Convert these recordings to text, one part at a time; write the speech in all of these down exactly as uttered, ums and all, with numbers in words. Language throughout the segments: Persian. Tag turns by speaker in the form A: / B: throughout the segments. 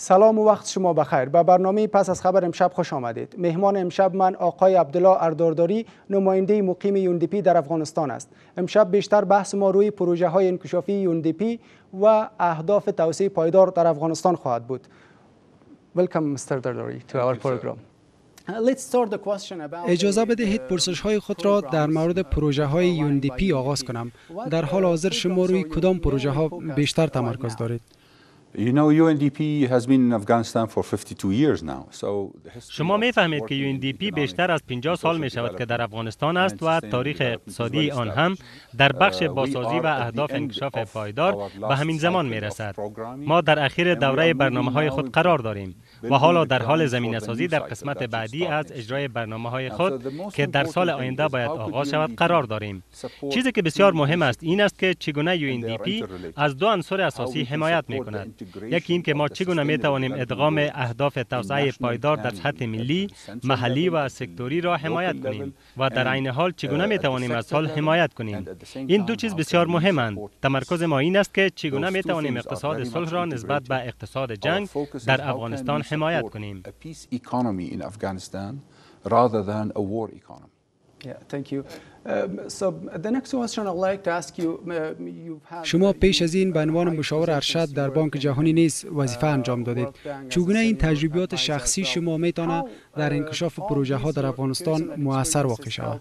A: سلام و وقت شما بخیر. به برنامه پس از خبر امشب خوش آمدید. مهمان امشب من آقای عبدالله الدارداری، نماینده مقیم یو ان دی پی در افغانستان است. امشب بیشتر بحث ما روی پروژه های انکشافی یو ان دی پی و اهداف توسعه پایدار در افغانستان خواهد بود. Welcome Mister Dardari to our program.
B: اجازه بدهید پرسش های خود را در مورد پروژه های یو ان دی پی آغاز کنم. در حال حاضر شما روی کدام پروژه ها بیشتر تمرکز دارید؟
C: You know, یو ان دی پی has been in Afghanistan for fifty-two years now. So
D: شما می فهمید که یو ان دی پی بیشتر از پنجاه سال می شود که در افغانستان است و تاریخ اقتصادی آن هم در بخش بازسازی و اهداف انکشاف پایدار به همین زمان می رسد. ما در اخیر دوره برنامه های خود قرار داریم و حالا در حال زمینه سازی در قسمت بعدی از اجرای برنامه های خود که در سال آینده باید آغاز شود قرار داریم. چیزی که بسیار مهم است این است که چگونه یو ان دی پی از دو عنصر اساسی حمایت می کند. یکی این که ما چگونه می توانیم ادغام اهداف توسعه پایدار در سطح ملی، محلی و سکتوری را حمایت کنیم و در عین حال چگونه می توانیم از صلح حمایت کنیم. این دو چیز بسیار مهمند. تمرکز ما این است که چگونه می توانیم اقتصاد صلح را نسبت به اقتصاد جنگ در افغانستان حمایت کنیم.
B: شما پیش از این به عنوان مشاور ارشد در بانک جهانی نیز وظیفه انجام دادید. چگونه این تجربیات شخصی شما میتونه در انکشاف پروژه ها در افغانستان مؤثر واقع شود؟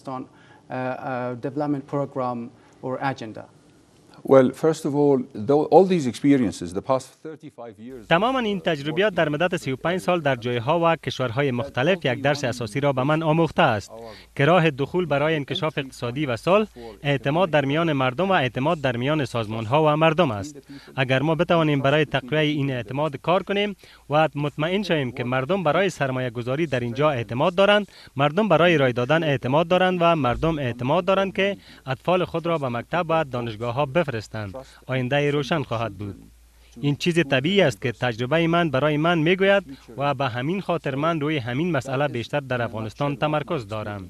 C: Well, first of all, all these experiences, the past thirty-five years.
D: تماما این تجربیات در مدت سی و پنج سال در جایها و کشورهای مختلف یک درس اساسی را به من آموخته است که راه دخول برای انکشاف اقتصادی و صلح اعتماد در میان مردم و اعتماد در میان سازمانها و مردم است. اگر ما بتوانیم برای تقویت این اعتماد کار کنیم و مطمئن شویم که مردم برای سرمایه گذاری در اینجا اعتماد دارند، مردم برای رای دادن اعتماد دارند و مردم اعتماد دارند که اطفال خود را به مکتب و دانشگاه‌ها بفرستند، آینده روشن خواهد بود. این چیز طبیعی است که تجربه من برای من میگوید و به همین خاطر من روی همین مسئله بیشتر در افغانستان تمرکز دارم.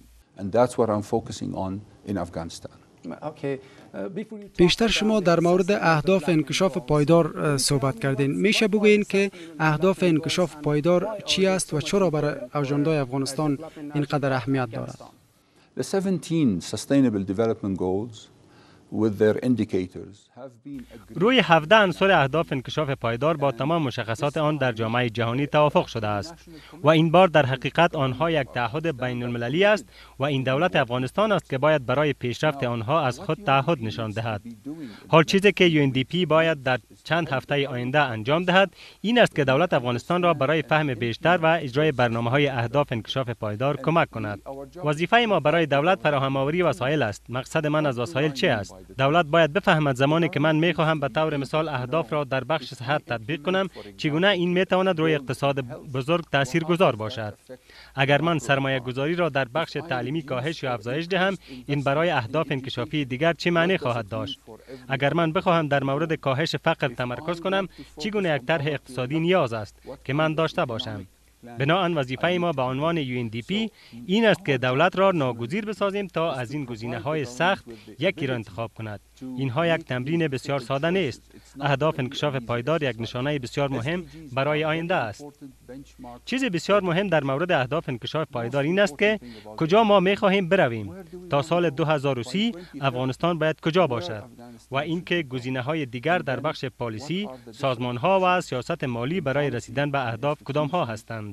B: بیشتر شما در مورد اهداف انکشاف پایدار صحبت کردین. میشه بگویین که اهداف انکشاف پایدار چی است و چرا برای اجنده افغانستان اینقدر اهمیت دارد؟
C: The seventeen sustainable development goals with their indicators have been
D: روی هفده عنصر اهداف انکشاف پایدار با تمام مشخصات آن در جامعه جهانی توافق شده است و این بار در حقیقت آنها یک تعهد بین المللی است و این دولت افغانستان است که باید برای پیشرفت آنها از خود تعهد نشان دهد. حال چیزی که یو ان دی پی باید در چند هفته آینده انجام دهد این است که دولت افغانستان را برای فهم بیشتر و اجرای برنامه‌های اهداف انکشاف پایدار کمک کند. وظیفه ما برای دولت فراهم آوری وسایل است. مقصد من از وسایل چه است؟ دولت باید بفهمد زمانی که من میخواهم به طور مثال اهداف را در بخش صحت تطبیق کنم چگونه این میتواند روی اقتصاد بزرگ تاثیرگذار باشد. اگر من سرمایه گذاری را در بخش تعلیمی کاهش یا افزایش دهم این برای اهداف انکشافی دیگر چه معنی خواهد داشت؟ اگر من بخواهم در مورد کاهش فقر تمرکز کنم چگونه یک طرح اقتصادی نیاز است که من داشته باشم؟ بنابراین وظیفه ما به عنوان یو ان دی پی این است که دولت را ناگزیر بسازیم تا از این گزینه‌های سخت یکی را انتخاب کند. اینها یک تمرین بسیار ساده نیست. اهداف انکشاف پایدار یک نشانه بسیار مهم برای آینده است. چیز بسیار مهم در مورد اهداف انکشاف پایدار این است که کجا ما می‌خواهیم برویم. تا سال دو هزار و سی افغانستان باید کجا باشد و اینکه گزینه‌های دیگر در بخش پالیسی، سازمان‌ها و سیاست مالی برای رسیدن به اهداف کدام‌ها هستند.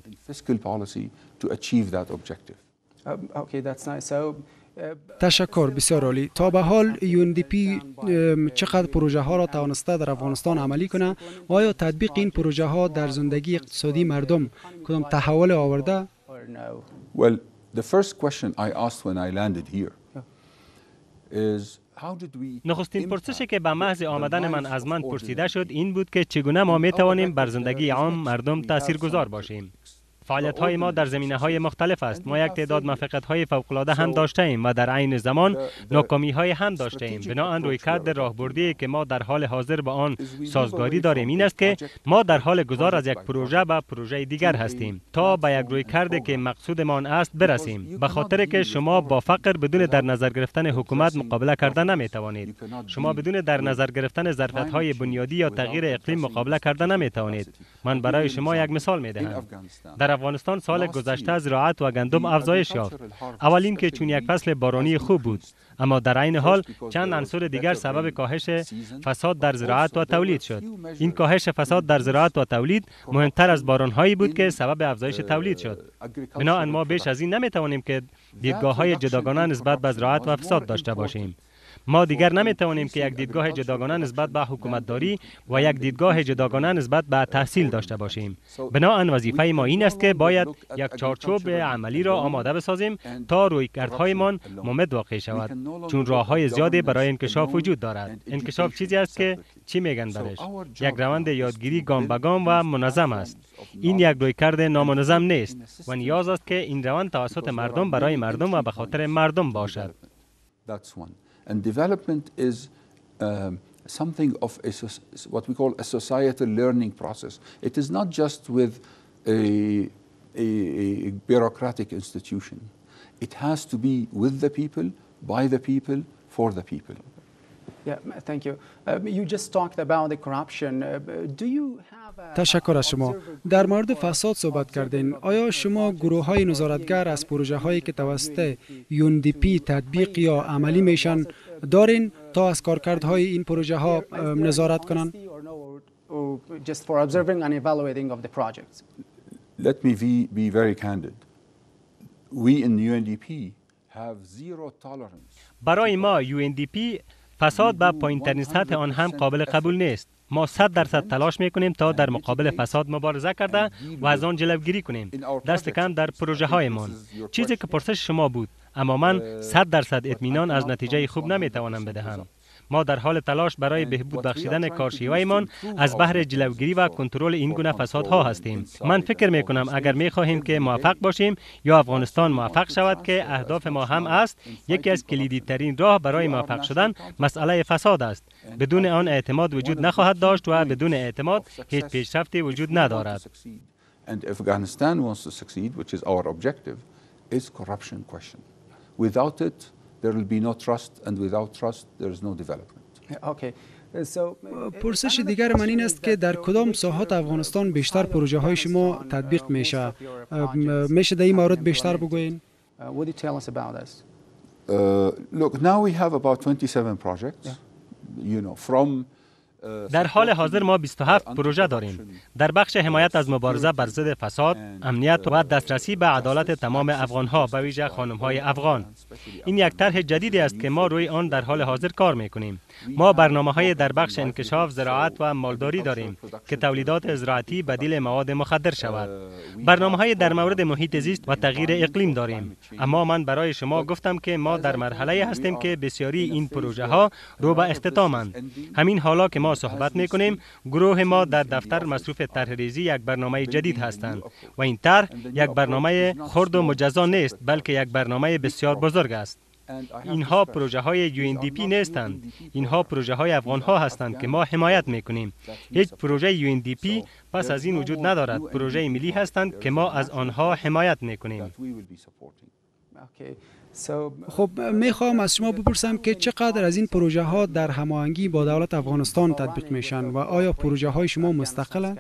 B: تشکر، بسیار عالی. تا به حال یو ان دی پی چقدر پروژه ها را توانسته در افغانستان عملی کنه و آیا تطبیق این پروژه ها در زندگی اقتصادی مردم کدام تحول آورده؟
C: Well, the first question I asked when I landed here is
D: نخستین پرسشی که به محض آمدن من از من پرسیده شد این بود که چگونه ما می توانیم بر زندگی عام مردم تاثیرگذار باشیم. فعالیت های ما در زمینه های مختلف است. ما یک تعداد موفقیت های فوق العاده هم داشته ایم و در عین زمان ناکامی های هم داشته ایم. بنابراین رویکرد راهبردی که ما در حال حاضر با آن سازگاری داریم این است که ما در حال گذار از یک پروژه به پروژه دیگر هستیم تا به یک رویکرد که مقصودمان است برسیم. به خاطر که شما با فقر بدون در نظر گرفتن حکومت مقابله کردن نمی توانید. شما بدون در نظر گرفتن ظرفیت های بنیادی یا تغییر اقلیم مقابله کردن نمی توانید. من برای شما یک مثال می دهم. در افغانستان سال گذشته زراعت و گندم افزایش یافت. اولین که چون یک فصل بارانی خوب بود، اما در عین حال چند عنصر دیگر سبب کاهش فساد در زراعت و تولید شد. این کاهش فساد در زراعت و تولید مهمتر از باران‌هایی بود که سبب افزایش تولید شد. بنابراین ما بیش از این نمی‌توانیم که دیدگاه‌های جداگانه نسبت به زراعت و فساد داشته باشیم. ما دیگر نمی‌توانیم که یک دیدگاه جداگانه نسبت به حکومتداری و یک دیدگاه جداگانه نسبت به تحصیل داشته باشیم. بنابراین وظیفه ما این است که باید یک چارچوب عملی را آماده بسازیم تا رویکردهایمان ممد واقع شود، چون راه‌های زیادی برای انکشاف وجود دارد. انکشاف چیزی است که چی میگن برش؟ یک روند یادگیری گام به گام و منظم است. این یک رویکرد نامنظم نیست و نیاز است که این روند توسط مردم برای مردم و به خاطر مردم باشد.
C: And development is um, something of a, what we call a societal learning process. It is not just with a, a, a bureaucratic institution. It has to be with the people, by the people, for the people.
A: Yeah, thank you. Uh, you just talked about the corruption. Uh, do you have a...
B: تشکر از شما. در مورد فساد صحبت کردین. آیا شما گروه های نظارتگر از پروژه هایی که توسط یو ان دی پی تطبیق یا عملی میشن دارین تا از کارکردهای این پروژه ها نظارت کنند؟
A: Just for observing and evaluating of the projects.
C: Let me be, be very candid. We in یو ان دی پی have zero tolerance.
D: برای ما یو ان دی پی فساد به پایین‌ترین سطح آن هم قابل قبول نیست. ما صد درصد تلاش میکنیم تا در مقابل فساد مبارزه کرده و از آن جلوگیری کنیم. دست کم در پروژه هایمان. چیزی که پرسش شما بود، اما من صد درصد اطمینان از نتیجه خوب نمیتوانم بدهم. ما در حال تلاش برای بهبود بخشیدن کارشیوه‌مان از بهر جلوگیری و کنترل این گونه فسادها هستیم. من فکر می کنم اگر می خواهیم که موفق باشیم یا افغانستان موفق شود که اهداف ما هم است، یکی از کلیدی ترین راه برای موفق شدن مسئله فساد است. بدون آن اعتماد وجود نخواهد داشت و بدون اعتماد هیچ پیشرفتی وجود ندارد.
C: And if Afghanistan wants to succeed, which is our objective, is corruption question. Without it, there will be no trust, and without trust, there is no development.
A: Okay. So,
B: پرسش دیگر من این است که در کدام ساحات افغانستان بیشتر پروژه های شما تطبیق میشه؟ میشه در این مورد بیشتر بگوین؟
A: Would you tell us about this?
C: Uh, look, now we have about twenty-seven projects, you know, from
D: در حال حاضر ما بیست و هفت پروژه داریم در بخش حمایت از مبارزه بر ضد فساد، امنیت و دسترسی به عدالت تمام افغان‌ها به ویژه خانم‌های افغان. این یک طرح جدیدی است که ما روی آن در حال حاضر کار می‌کنیم. ما برنامه‌های در بخش انکشاف، زراعت و مالداری داریم که تولیدات زراعتی بدیل مواد مخدر شود. برنامه‌های در مورد محیط زیست و تغییر اقلیم داریم. اما من برای شما گفتم که ما در مرحله هستیم که بسیاری این پروژه‌ها رو به اختتامند. همین حالا که ما صحبت می‌کنیم، گروه ما در دفتر مصروف طرح‌ریزی یک برنامه جدید هستند و این طرح یک برنامه خرد و مجزا نیست، بلکه یک برنامه بسیار بزرگ است. اینها پروژه های یو ان دی پی نیستند. اینها پروژه های افغان ها هستند که ما حمایت میکنیم. هیچ پروژه یو ان دی پی پس از این وجود ندارد. پروژه ملی هستند که ما از آنها حمایت میکنیم.
B: خب میخوام از شما بپرسم که چقدر از این پروژه ها در هماهنگی با دولت افغانستان تطبیق میشن و آیا پروژه های شما مستقلند؟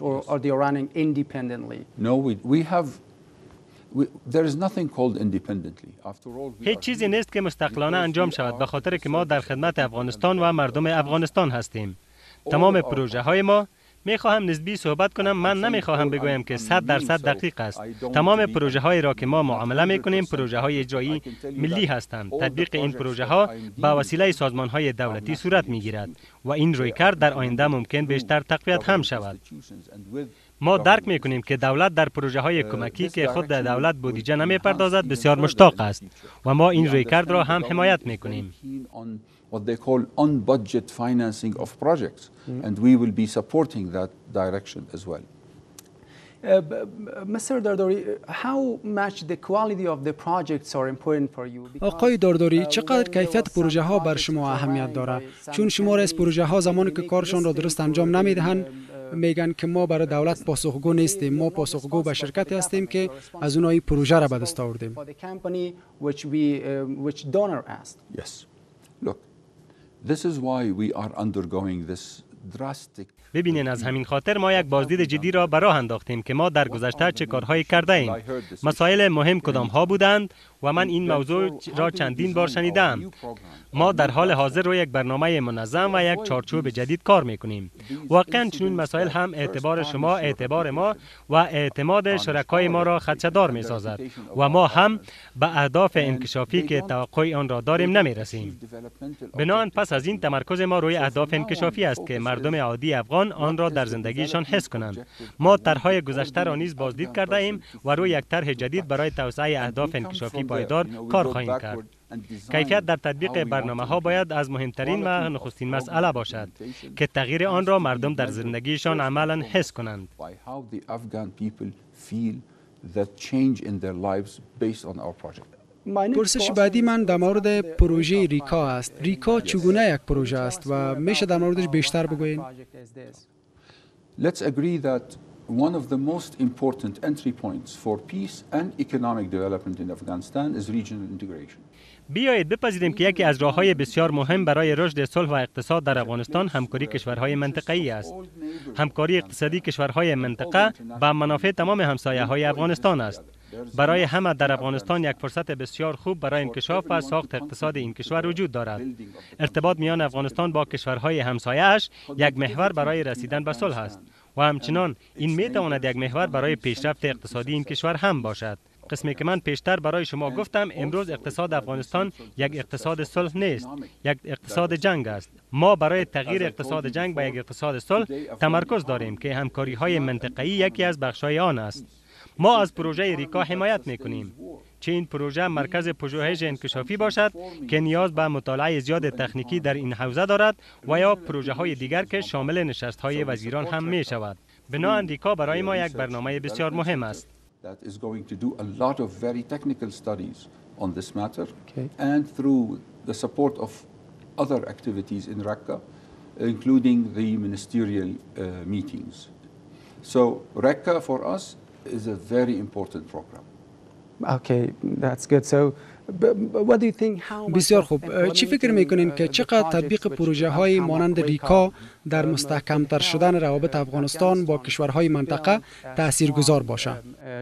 D: هیچ چیزی نیست که مستقلانه انجام شود، به خاطر که ما در خدمت افغانستان و مردم افغانستان هستیم. تمام پروژه های ما، میخواهم نسبی صحبت کنم، من نمیخواهم بگویم که صد درصد دقیق است. تمام پروژه های را که ما معامله میکنیم پروژه های اجرایی ملی هستند. تطبیق این پروژه ها با وسیله سازمان های دولتی صورت میگیرد و این رویکرد در آینده ممکن بیشتر تقویت هم شود. ما درک میکنیم که دولت در پروژه های کمکی که خود در دولت بودجه نمیپردازد بسیار مشتاق است و ما این رویکرد را هم حمایت میکنیم.
C: what they call on-budget financing of projects, mm. and we will be supporting that direction as well.
B: آقای دارداری، چقدر کیفیت پروژه ها بر شما اهمیت داره؟ چون شما از پروژه ها زمانی که کارشان را درست انجام نمیدهند میگن که ما برای دولت پاسخگو نیستیم، ما پاسخگو به شرکتی هستیم که از اونها این پروژه را به دست آوردیم.
C: Yes. Look, this is why we are undergoing this drastic.
D: ببینین، از همین خاطر ما یک بازدید جدی را به راه انداختیم که ما در گذشته چه کارهایی کرده ایم، مسائل مهم کدام ها بودند و من این موضوع را چندین بار شنیدم. ما در حال حاضر روی یک برنامه منظم و یک چارچوب جدید کار میکنیم. واقعا چنین مسائل هم اعتبار شما، اعتبار ما و اعتماد شرکای ما را خدشه‌دار میسازد و ما هم به اهداف انکشافی که توقع آن را داریم نمیرسیم. بنابراین پس از این تمرکز ما روی اهداف انکشافی است که مردم عادی افغان آن را در زندگیشان حس کنند. ما طرح‌های گذشته را نیز بازدید کرده ایم و روی یک طرح جدید برای توسعه اهداف انکشافی پایدار کار خواهیم کرد. کیفیت در تطبیق برنامه ها باید از مهمترین و نخستین مسئله باشد که تغییر آن را مردم در زندگیشان عملاً حس کنند.
B: پرسش بعدی من در مورد پروژه ریکا است. ریکا چگونه یک پروژه است و میشه در موردش بیشتر بگویید؟
C: Let's agree that one of the most important entry points for peace and economic development in Afghanistan is regional integration.
D: بیایید بپذیریم که یکی از راه‌های بسیار مهم برای رشد صلح و اقتصاد در افغانستان همکاری کشورهای منطقه‌ای است. همکاری اقتصادی کشورهای منطقه به منافع تمام همسایه‌های افغانستان است. برای همه در افغانستان یک فرصت بسیار خوب برای انکشاف و ساخت اقتصاد این کشور وجود دارد. ارتباط میان افغانستان با کشورهای همسایه‌اش یک محور برای رسیدن به صلح است و همچنان این میتواند یک محور برای پیشرفت اقتصادی این کشور هم باشد. قسمی که من پیشتر برای شما گفتم، امروز اقتصاد افغانستان یک اقتصاد صلح نیست، یک اقتصاد جنگ است. ما برای تغییر اقتصاد جنگ به یک اقتصاد صلح تمرکز داریم که همکاری‌های منطقه‌ای یکی از بخش‌های آن است. ما از پروژه ریکا حمایت می‌کنیم. چه این پروژه مرکز پژوهش انکشافی باشد که نیاز به مطالعه زیاد تکنیکی در این حوزه دارد و یا پروژه‌های دیگر که شامل نشست‌های وزیران هم می‌شود. بنابراین ریکا برای ما یک برنامه بسیار مهم است.
C: That is going to do a lot of very technical studies on this matter, okay. And through the support of other activities in Raqqa, including the ministerial uh, meetings. So Raqqa for us is a very important program.
A: Okay, that's good. So what do you think how
B: بسیار خوب. چی فکر میکنین که چقدر تطبیق پروژه های مانند ریکا در مستحکم تر شدن روابط افغانستان با کشورهای منطقه تاثیرگذار باشه؟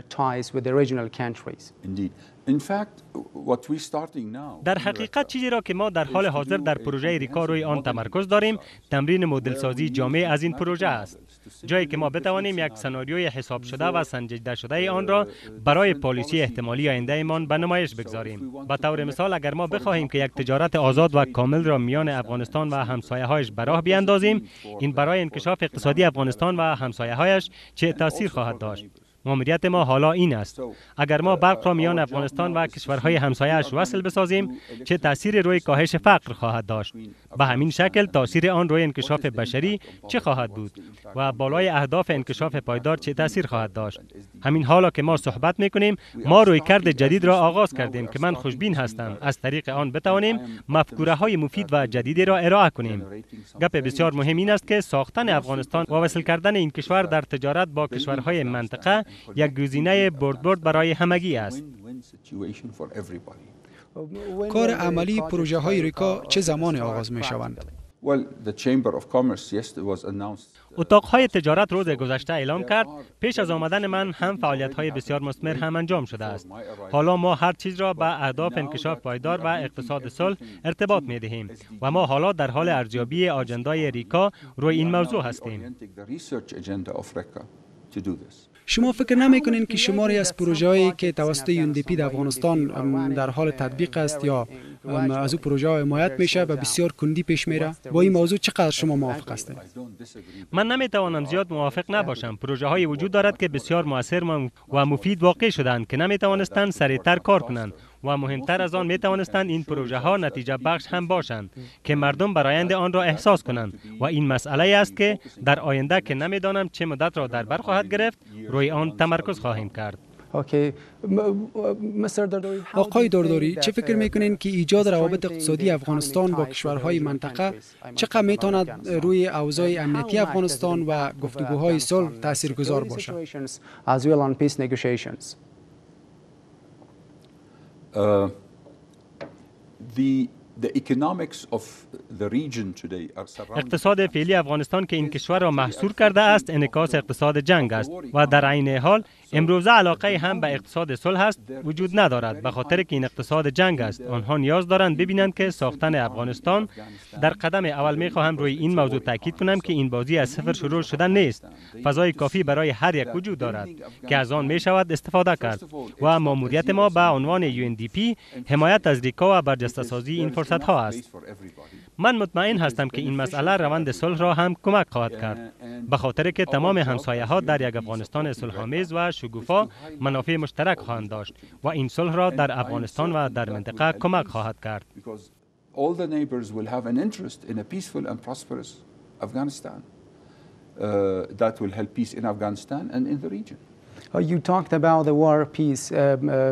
D: در حقیقت چیزی را که ما در حال حاضر در پروژه ریکا روی آن تمرکز داریم، تمرین مدل سازی جامع از این پروژه است. جایی که ما بتوانیم یک سناریوی حساب شده و سنجیده شده آن را برای پالیسی احتمالی آیندهمان به نمایش بگذاریم. به طور مثال، اگر ما بخواهیم که یک تجارت آزاد و کامل را میان افغانستان و همسایه‌هایش به راه بیاندازیم، این برای انکشاف اقتصادی افغانستان و همسایه‌هایش چه تأثیر خواهد داشت؟ ماموریت ما حالا این است: اگر ما برق را میان افغانستان و کشورهای همسایه‌اش وصل بسازیم، چه تأثیری روی کاهش فقر خواهد داشت؟ به همین شکل تأثیر آن روی انکشاف بشری چه خواهد بود و بالای اهداف انکشاف پایدار چه تأثیر خواهد داشت؟ همین حالا که ما صحبت می‌کنیم، ما رویکرد جدید را آغاز کردیم که من خوشبین هستم از طریق آن بتوانیم مفکوره‌های مفید و جدیدی را ارائه کنیم. گپ بسیار مهم این است که ساختن افغانستان و وصل کردن این کشور در تجارت با کشورهای منطقه یک گزینه برد برد برای همگی است.
B: کار عملی پروژه های ریکا چه زمان آغاز می شوند؟
D: اتاقهای تجارت روز گذشته اعلام کرد پیش از آمدن من هم فعالیت های بسیار مثمر هم انجام شده است. حالا ما هر چیز را به اهداف انکشاف پایدار و اقتصاد صلح ارتباط می دهیم و ما حالا در حال ارزیابی آجندای ریکا روی این موضوع هستیم.
B: شما فکر نمی‌کنین که شماری از پروژه‌هایی که توسط یو ان دی پی در افغانستان در حال تطبیق است یا از او پروژه حمایت میشه و بسیار کندی پیش میره؟ با این موضوع چقدر شما موافق هستید؟
D: من نمیتوانم زیاد موافق نباشم. پروژه‌های وجود دارد که بسیار مؤثر و مفید واقع شدند که نمیتوانستند سریعتر کار کنند و مهمتر از آن می توانستند این پروژه ها نتیجه بخش هم باشند که مردم برآیند آن را احساس کنند و این مسئله است که در آینده که نمیدانم چه مدت را در بر خواهد گرفت روی آن تمرکز خواهیم کرد.
B: آقای دارداری، چه فکر میکنین که ایجاد روابط اقتصادی افغانستان با کشورهای منطقه چقدر میتواند روی اوضاع امنیتی افغانستان و گفتگوهای صلح تاثیرگذار باشد؟
C: Uh, the The economics of the region today are surrounded.
D: اقتصاد فعلی افغانستان که این کشور را محصور کرده است انعکاس اقتصاد جنگ است و در عین حال امروزه علاقه هم به اقتصاد صلح است وجود ندارد به خاطر که این اقتصاد جنگ است. آنها نیاز دارند ببینند که ساختن افغانستان در قدم اول. میخواهم روی این موضوع تاکید کنم که این بازی از صفر شروع شدن نیست. فضای کافی برای هر یک وجود دارد که از آن می شود استفاده کرد و ماموریت ما به عنوان یو ان دی پی حمایت از ریکا و برجسته سازی این فرصت ها است. من مطمئن هستم که این مسئله روند صلح را هم کمک خواهد کرد به خاطر که تمام همسایه ها در یک افغانستان صلح‌آمیز و شکوفا منافع مشترک خواهند داشت و این صلح را در افغانستان و در منطقه کمک خواهد کرد.
C: All the neighbors will have an interest in a peaceful and prosperous Afghanistan uh, that will help peace in Afghanistan and in the region.
A: You talked about the war peace. Um, uh,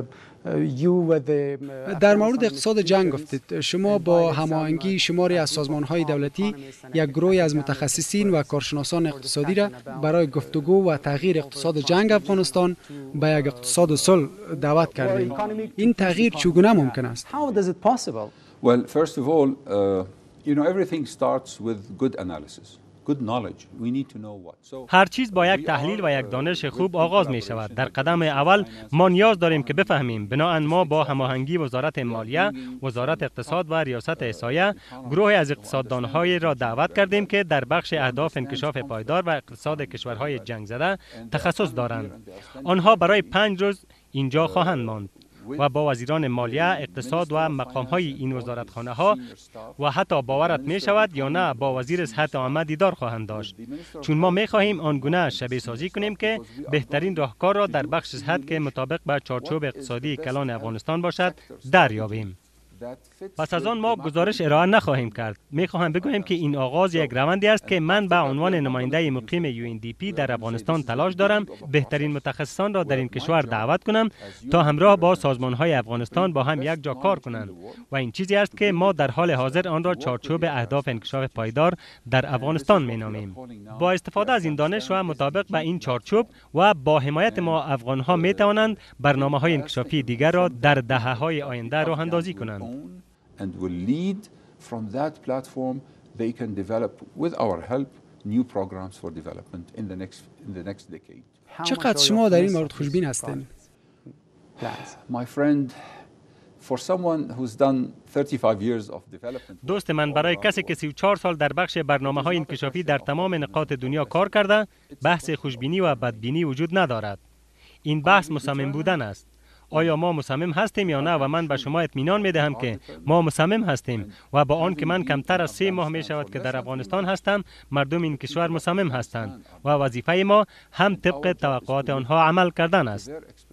B: در مورد اقتصاد جنگ گفتید. شما با هماهنگی شماری از سازمان‌های دولتی یک گروه از متخصصین و کارشناسان اقتصادی را برای گفتگو و تغییر اقتصاد جنگ افغانستان به یک اقتصاد صلح دعوت کردید. این تغییر چگونه ممکن است؟
C: Well, first of all, uh, you know, everything starts with good analysis. Good knowledge. We need to know what. So,
D: هر چیز با یک تحلیل و یک دانش خوب آغاز می شود. در قدم اول ما نیاز داریم که بفهمیم. بنابراین ما با هماهنگی وزارت مالیه، وزارت اقتصاد و ریاست احصایه گروهی از اقتصاددان‌های را دعوت کردیم که در بخش اهداف انکشاف پایدار و اقتصاد کشورهای جنگ زده تخصص دارند. آنها برای پنج روز اینجا خواهند ماند و با وزیران مالیه، اقتصاد و مقام‌های این وزارتخانه‌ها و حتی باورت می شود یا نه با وزیر صحت عامه دیدار خواهند داشت. چون ما می خواهیم آنگونه شبیه سازی کنیم که بهترین راهکار را در بخش صحت که مطابق با چارچوب اقتصادی کلان افغانستان باشد دریابیم. پس از آن ما گزارش ارائه نخواهیم کرد. می خواهم بگویم که این آغاز یک روندی است که من به عنوان نماینده مقیم یو ان دی پی در افغانستان تلاش دارم بهترین متخصصان را در این کشور دعوت کنم تا همراه با سازمان‌های افغانستان با هم یک جا کار کنند و این چیزی است که ما در حال حاضر آن را چارچوب اهداف انکشاف پایدار در افغانستان می نامیم. با استفاده از این دانش و مطابق به این چارچوب و با حمایت ما افغان‌ها می توانند برنامه‌های انکشافی دیگر را در دهه‌های آینده راه اندازی کنند.
C: And will lead from that platform. They can develop with our help new programs for development in the next in the next decade.
B: چقدر شما در این مورد خوشبین هستین؟
C: My friend, for someone who's done thirty-five years of development.
D: دوست من، برای کسی که سی و چهار سال در بخش برنامه‌های انکشافی در تمام نقاط دنیا کار کرده، بحث خوشبینی و بدبینی وجود ندارد. این بحث مصمم بودن است. آیا ما مصمم هستیم یا نه؟ و من به شما اطمینان می دهم که ما مصمم هستیم و با آن که من کمتر از سه ماه می شود که در افغانستان هستم، مردم این کشور مصمم هستند و وظیفه ما هم طبق توقعات آنها عمل کردن است.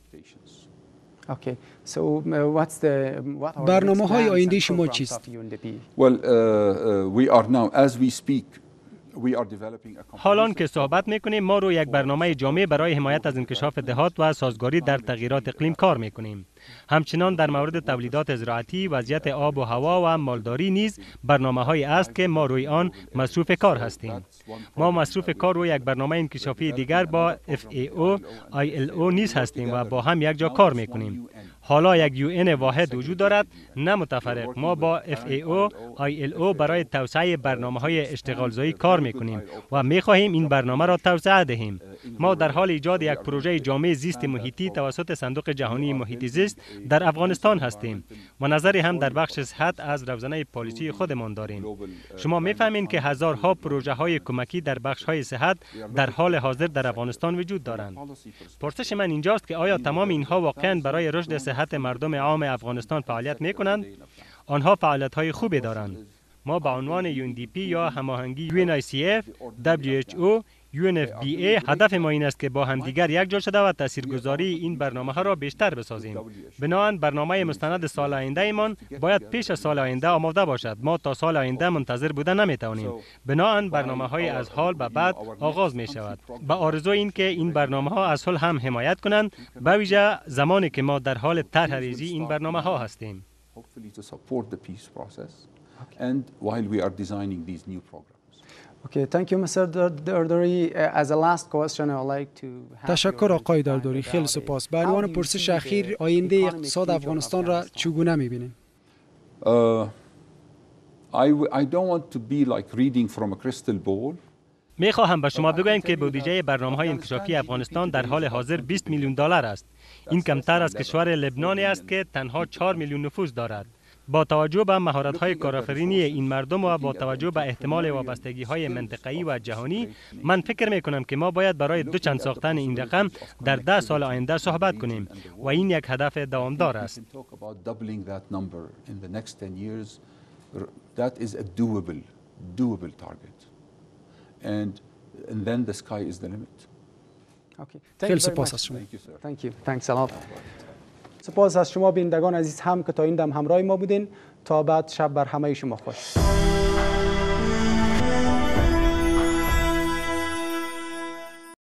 B: برنامه های آینده شما چیست؟
C: Well, uh, uh, we are now, as we speak,
D: حالان که صحبت میکنیم ما روی یک برنامه جامع برای حمایت از انکشاف دهات و سازگاری در تغییرات اقلیم کار میکنیم. همچنان در مورد تولیدات زراعتی، وضعیت آب و هوا و مالداری نیز برنامه‌هایی است که ما روی آن مصروف کار هستیم. ما مصروف کار روی یک برنامه انکشافی دیگر با اف ای او، آی ال او نیز هستیم و با هم یک جا کار میکنیم. حالا یک یو ان واحد وجود دارد، نه متفرق. ما با اف ای او، آی ال او برای توسعه برنامه‌های اشتغالزایی کار میکنیم و میخواهیم این برنامه را توسعه دهیم. ما در حال ایجاد یک پروژه جامع زیست محیطی توسط صندوق جهانی محیط زیست در افغانستان هستیم و نظری هم در بخش صحت از روزنه پالیسی خودمان داریم. شما میفهمین که هزارها پروژه های کمکی در بخش های صحت در حال حاضر در افغانستان وجود دارند. پرسش من اینجاست که آیا تمام اینها واقعا برای رشد صحت مردم عام افغانستان فعالیت میکنند؟ آنها فعالیت های خوبی دارند. ما به عنوان یو ان دی پی یا هماهنگی یو ان آی سی اف، دبلیو اچ او، یو ان اف بی ای هدف ما این است که با همدیگر یک جا شده و تاثیرگذاری این برنامه ها را بیشتر بسازیم. بنابراین برنامه مستند سال آینده ایمان باید پیش از سال آینده آماده باشد. ما تا سال آینده منتظر بودن نمیتوانیم. بنابراین برنامه های از حال به بعد آغاز می شود. با آرزو این که این برنامه ها از صلح هم حمایت کنند، به ویژه زمانی که ما در حال طرح ریزی این برنامه ها هستیم.
A: Okay, thank you, Mister Dardari. As a last question, I would like to
B: تشکر آقای دارداری، خیلی سپاس. به عنوان پرسش اخیر، آینده اقتصاد افغانستان را چگونه می‌بینید؟
C: I I don't want to be like reading from a crystal ball.
D: می خواهم به شما بگویم که بودجه برنامه‌های انکشافی افغانستان در حال حاضر بیست میلیون دلار است. این کمتر از کشور لبنانی است که تنها چهار میلیون نفوس دارد. با توجه به مهارت‌های کارآفرینی این مردم و با توجه به احتمال وابستگی‌های منطقه‌ای و جهانی، من فکر می‌کنم که ما باید برای دو چند ساختن این رقم در ده سال آینده صحبت کنیم و این یک هدف دوامدار است.
C: That is a doable, doable target, and and then the sky is the limit.
A: Okay.
B: خیلی سپاس از شما.
A: Thank you. Thanks a lot. سپاس از شما بینندگان عزیز هم که تا این دم همراه ما بودین. تا بعد، شب بر همه شما خوش.